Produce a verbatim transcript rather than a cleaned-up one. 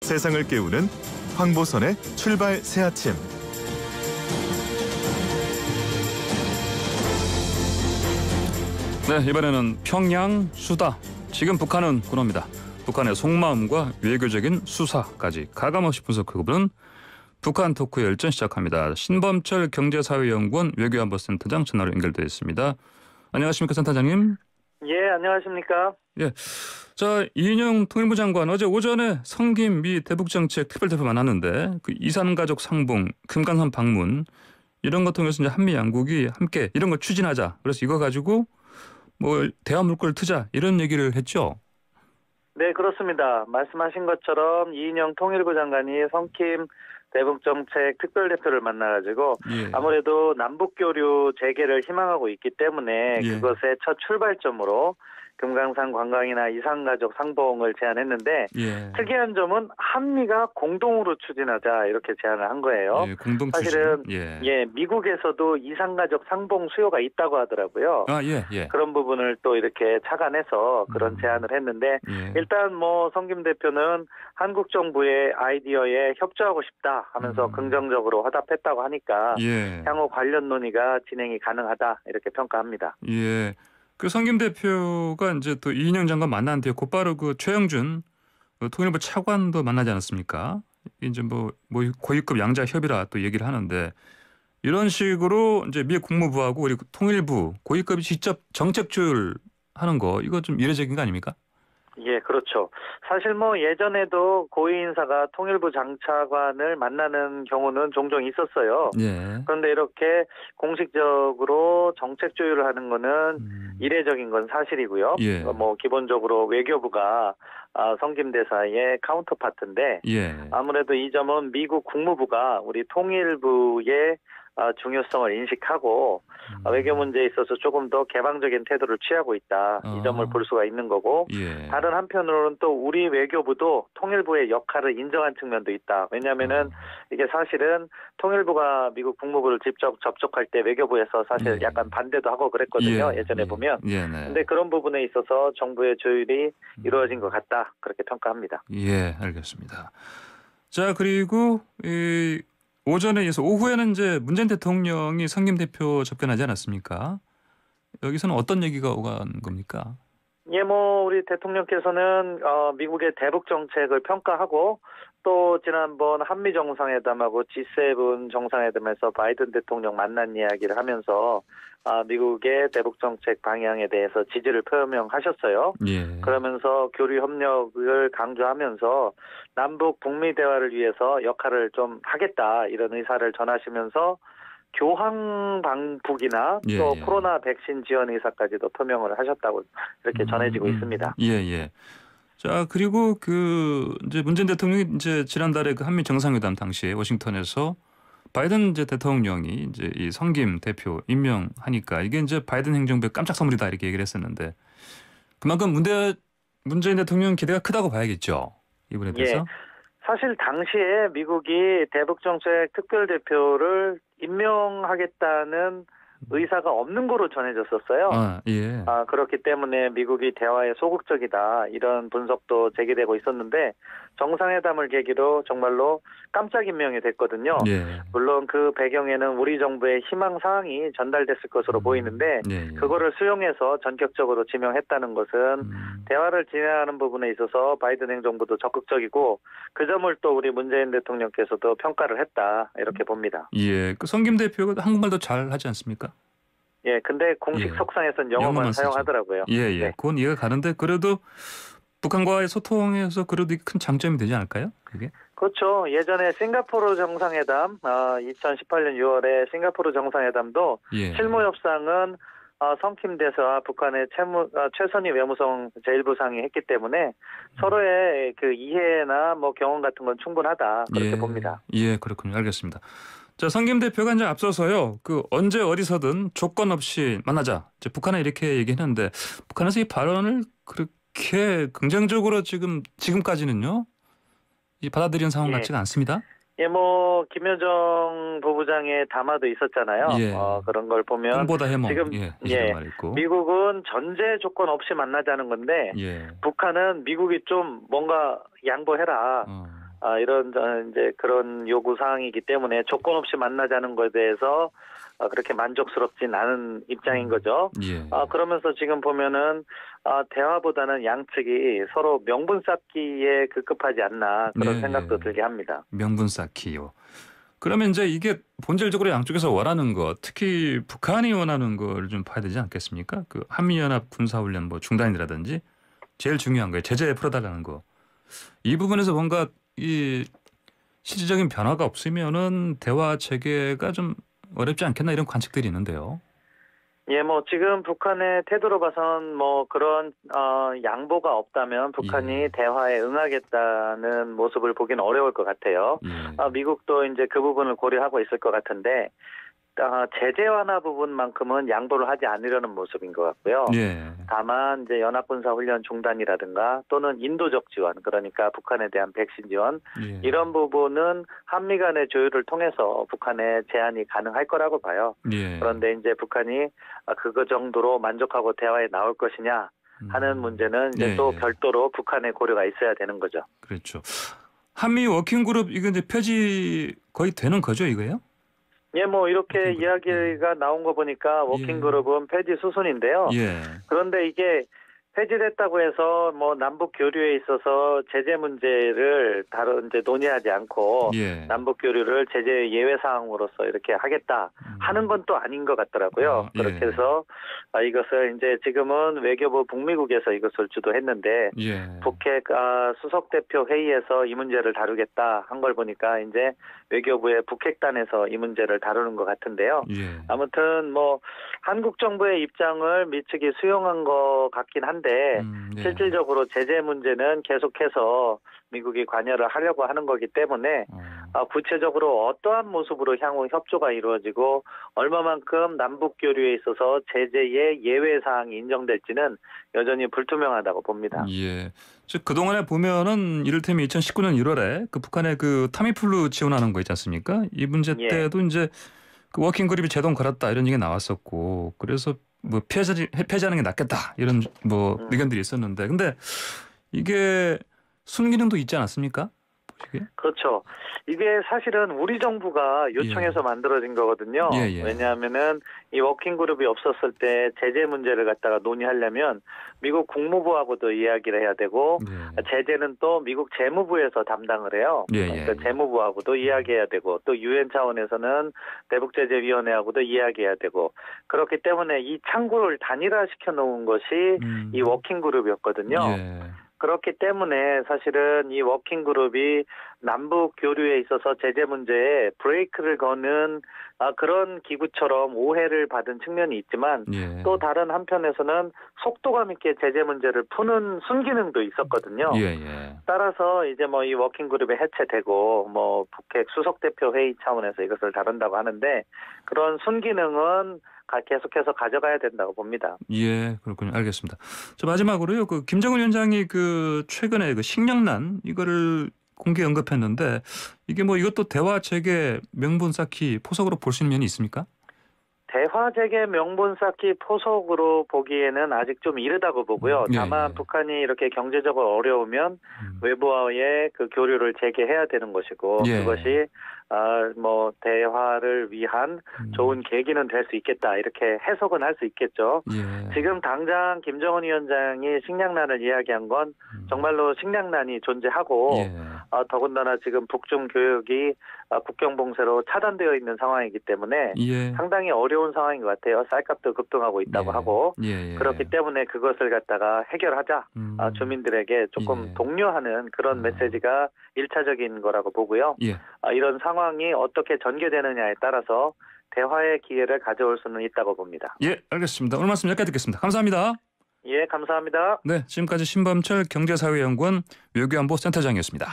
세상을 깨우는 황보선의 출발 새아침. 네, 이번에는 평양 수다. 지금 북한은 군호입니다. 북한의 속마음과 외교적인 수사까지 가감없이 분석해보는 북한 토크 열전 시작합니다. 신범철 경제사회연구원 외교안보센터장 전화로 연결되어 있습니다. 안녕하십니까, 센터장님? 예, 안녕하십니까? 예, 자, 이인영 통일부 장관 어제 오전에 성김 미 대북정책 특별대표 만났는데 그 이산가족 상봉, 금강산 방문 이런 것 통해서 이제 한미 양국이 함께 이런 걸 추진하자. 그래서 이거 가지고 뭐 대화 물꼬를 트자 이런 얘기를 했죠. 네, 그렇습니다. 말씀하신 것처럼 이인영 통일부 장관이 성김 대북정책 특별대표를 만나가지고 예. 아무래도 남북교류 재개를 희망하고 있기 때문에 예. 그것의 첫 출발점으로 금강산 관광이나 이산가족 상봉을 제안했는데 예. 특이한 점은 한미가 공동으로 추진하자 이렇게 제안을 한 거예요. 예, 공동 추진. 사실은 예. 예, 미국에서도 이산가족 상봉 수요가 있다고 하더라고요. 아, 예, 예. 그런 부분을 또 이렇게 착안해서 그런 음. 제안을 했는데 예. 일단 뭐 성김 대표는 한국 정부의 아이디어에 협조하고 싶다 하면서 음. 긍정적으로 화답했다고 하니까 예. 향후 관련 논의가 진행이 가능하다 이렇게 평가합니다. 예. 그 성김 대표가 이제 또 이인영 장관 만난 뒤에 곧바로 그 최영준 그 통일부 차관도 만나지 않았습니까? 이제 뭐, 뭐 고위급 양자 협의라 또 얘기를 하는데 이런 식으로 이제 미 국무부하고 우리 통일부 고위급이 직접 정책 조율하는 거 이거 좀 이례적인 거 아닙니까? 예, 그렇죠. 사실 뭐 예전에도 고위 인사가 통일부 장차관을 만나는 경우는 종종 있었어요. 예. 그런데 이렇게 공식적으로 정책 조율을 하는 거는 음. 이례적인 건 사실이고요. 예. 뭐 기본적으로 외교부가 성김 대사의 카운터파트인데 예. 아무래도 이 점은 미국 국무부가 우리 통일부의 중요성을 인식하고 음. 외교 문제에 있어서 조금 더 개방적인 태도를 취하고 있다. 어. 이 점을 볼 수가 있는 거고 예. 다른 한편으로는 또 우리 외교부도 통일부의 역할을 인정한 측면도 있다. 왜냐하면은 어. 이게 사실은 통일부가 미국 국무부를 직접 접촉할 때 외교부에서 사실 예. 약간 반대도 하고 그랬거든요. 예. 예전에 예. 보면. 예. 네. 근데 그런 부분에 있어서 정부의 조율이 이루어진 것 같다. 그렇게 평가합니다. 예, 알겠습니다. 자, 그리고 이 오전에 이어서 오후에는 이제 문재인 대통령이 성김 대표 접견하지 않았습니까? 여기서는 어떤 얘기가 오간 겁니까? 예, 뭐 우리 대통령께서는 어, 미국의 대북 정책을 평가하고 또 지난번 한미 정상회담하고 지 세븐 정상회담에서 바이든 대통령 만난 이야기를 하면서 아, 미국의 대북 정책 방향에 대해서 지지를 표명하셨어요. 예. 그러면서 교류 협력을 강조하면서 남북 북미 대화를 위해서 역할을 좀 하겠다 이런 의사를 전하시면서 교황 방북이나 예, 또 예. 코로나 백신 지원 의사까지도 표명을 하셨다고 이렇게 전해지고 음, 음. 있습니다. 예, 예. 자, 그리고 그 이제 문재인 대통령이 이제 지난달에 그 한미 정상회담 당시에 워싱턴에서 바이든 이제 대통령이 이제 이 성김 대표 임명하니까 이게 이제 바이든 행정부의 깜짝 선물이다 이렇게 얘기를 했었는데 그만큼 문대 문재인 대통령 기대가 크다고 봐야겠죠. 이분에 대해서. 예. 사실 당시에 미국이 대북정책 특별대표를 임명하겠다는 의사가 없는 거로 전해졌었어요. 아, 예. 아, 그렇기 때문에 미국이 대화에 소극적이다 이런 분석도 제기되고 있었는데 정상회담을 계기로 정말로 깜짝 임명이 됐거든요. 예. 물론 그 배경에는 우리 정부의 희망 사항이 전달됐을 것으로 음. 보이는데 예, 예. 그거를 수용해서 전격적으로 지명했다는 것은 음. 대화를 진행하는 부분에 있어서 바이든 행정부도 적극적이고 그 점을 또 우리 문재인 대통령께서도 평가를 했다 이렇게 봅니다. 예. 그 성김 대표가 한국말도 잘 하지 않습니까? 예, 근데 공식 예. 석상에서는 영어만, 영어만 쓰죠. 사용하더라고요. 예, 예. 네. 그건 이해가 가는데 그래도 북한과의 소통에서 그래도 큰 장점이 되지 않을까요? 그게? 그렇죠. 예전에 싱가포르 정상회담, 어, 이천십팔 년 유월에 싱가포르 정상회담도 예. 실무 협상은 어, 성킴 대사와 북한의 채무, 어, 최선희 외무성 제일부 상이 했기 때문에 서로의 그 이해나 뭐 경험 같은 건 충분하다 그렇게 예. 봅니다. 예, 그렇군요. 알겠습니다. 자, 성김 대표가 이제 앞서서요. 그 언제 어디서든 조건 없이 만나자. 이제 북한에 이렇게 얘기했는데 북한에서 이 발언을 그렇게 긍정적으로 지금 지금까지는요. 이 받아들이는 상황 예. 같지가 않습니다. 예, 뭐 김여정 부부장의 담화도 있었잖아요. 예. 어, 그런 걸 보면 꿈보다 해몽. 지금 예, 예, 말했고. 미국은 전제 조건 없이 만나자는 건데 예. 북한은 미국이 좀 뭔가 양보해라. 어. 아, 이런 어, 이제 그런 요구 사항이기 때문에 조건 없이 만나자는 것에 대해서 아, 그렇게 만족스럽진 않은 입장인 거죠. 예. 아, 그러면서 지금 보면은 아, 대화보다는 양측이 서로 명분 쌓기에 급급하지 않나 그런 예, 생각도 예. 들게 합니다. 명분 쌓기요. 그러면 이제 이게 본질적으로 양쪽에서 원하는 것, 특히 북한이 원하는 걸 좀 봐야 되지 않겠습니까? 그 한미연합 군사훈련 뭐 중단이라든지 제일 중요한 거예요. 제재 풀어달라는 거. 이 부분에서 뭔가 이 실질적인 변화가 없으면은 대화 체계가 좀 어렵지 않겠나 이런 관측들이 있는데요. 예, 뭐 지금 북한의 태도로 봐선 뭐 그런 어, 양보가 없다면 북한이 예. 대화에 응하겠다는 모습을 보기는 어려울 것 같아요. 예. 아, 미국도 이제 그 부분을 고려하고 있을 것 같은데 아, 제재 완화 부분만큼은 양보를 하지 않으려는 모습인 것 같고요. 예. 다만 이제 연합군사 훈련 중단이라든가 또는 인도적 지원, 그러니까 북한에 대한 백신 지원 예. 이런 부분은 한미 간의 조율을 통해서 북한의 제안이 가능할 거라고 봐요. 예. 그런데 이제 북한이 그거 정도로 만족하고 대화에 나올 것이냐 하는 음. 문제는 이제 예, 또 예. 별도로 북한의 고려가 있어야 되는 거죠. 그렇죠. 한미 워킹그룹 이거 이제 폐지 거의 되는 거죠, 이거요? 예, 뭐 이렇게 워킹그룹, 이야기가 나온 거 보니까 워킹그룹은 폐지 수순인데요. 예. 그런데 이게 폐지됐다고 해서 뭐 남북 교류에 있어서 제재 문제를 다루 이제 논의하지 않고 예. 남북 교류를 제재 예외 사항으로서 이렇게 하겠다 하는 건 또 아닌 것 같더라고요. 아, 예. 그렇게 해서 아, 이것을 이제 지금은 외교부 북미국에서 이것을 주도했는데 예. 북핵 아, 수석 대표 회의에서 이 문제를 다루겠다 한 걸 보니까 이제 외교부의 북핵단에서 이 문제를 다루는 것 같은데요. 예. 아무튼 뭐 한국 정부의 입장을 미측이 수용한 것 같긴 한데 음, 네. 실질적으로 제재 문제는 계속해서 미국이 관여를 하려고 하는 거기 때문에 어. 아, 구체적으로 어떠한 모습으로 향후 협조가 이루어지고 얼마만큼 남북 교류에 있어서 제재의 예외 사항이 인정될지는 여전히 불투명하다고 봅니다. 예. 즉 그동안에 보면은 이를테면 이천십구 년 일월에 그 북한의 그 타미플루 지원하는 거 있지 않습니까? 이 문제 예. 때도 이제 그 워킹 그룹이 제동 걸었다 이런 얘기 나왔었고 그래서 뭐 폐지 폐지하는 게 낫겠다 이런 뭐 음. 의견들이 있었는데 근데 이게 순기능도 있지 않았습니까? 보시기에? 그렇죠. 이게 사실은 우리 정부가 요청해서 예. 만들어진 거거든요. 예, 예. 왜냐하면은 이 워킹그룹이 없었을 때 제재 문제를 갖다가 논의하려면 미국 국무부하고도 이야기를 해야 되고 예. 제재는 또 미국 재무부에서 담당을 해요. 예, 예, 그러니까 예. 재무부하고도 이야기해야 되고 또 유엔 차원에서는 대북제재위원회하고도 이야기해야 되고 그렇기 때문에 이 창구를 단일화시켜 놓은 것이 음. 이 워킹그룹이었거든요. 예. 그렇기 때문에 사실은 이 워킹그룹이 남북 교류에 있어서 제재 문제에 브레이크를 거는 아, 그런 기구처럼 오해를 받은 측면이 있지만 예. 또 다른 한편에서는 속도감 있게 제재 문제를 푸는 순기능도 있었거든요. 예, 예. 따라서 이제 뭐 이 워킹그룹이 해체되고 뭐 북핵 수석 대표 회의 차원에서 이것을 다룬다고 하는데 그런 순기능은 가- 계속해서 가져가야 된다고 봅니다. 예, 그렇군요. 알겠습니다. 저 마지막으로요. 그 김정은 위원장이 그 최근에 그 식량난 이거를 공개 언급했는데 이게 뭐 이것도 대화 체계 명분 쌓기 포석으로 볼 수 있는 면이 있습니까? 대화 재개 명분 쌓기 포석으로 보기에는 아직 좀 이르다고 보고요. 음, 예, 다만 예. 북한이 이렇게 경제적으로 어려우면 음. 외부와의 그 교류를 재개해야 되는 것이고 예. 그것이 아, 뭐 대화를 위한 음. 좋은 계기는 될 수 있겠다 이렇게 해석은 할 수 있겠죠. 예. 지금 당장 김정은 위원장이 식량난을 이야기한 건 음. 정말로 식량난이 존재하고 예. 어, 더군다나 지금 북중 교역이 어, 국경 봉쇄로 차단되어 있는 상황이기 때문에 예. 상당히 어려운 상황인 것 같아요. 쌀값도 급등하고 있다고 예. 하고 예, 예. 그렇기 때문에 그것을 갖다가 해결하자 음. 아, 주민들에게 조금 예. 독려하는 그런 아. 메시지가 일차적인 거라고 보고요. 예. 아, 이런 상황이 어떻게 전개되느냐에 따라서 대화의 기회를 가져올 수는 있다고 봅니다. 예, 알겠습니다. 오늘 말씀 여기까지 듣겠습니다. 감사합니다. 예, 감사합니다. 네, 지금까지 신범철 경제사회연구원 외교안보센터장이었습니다.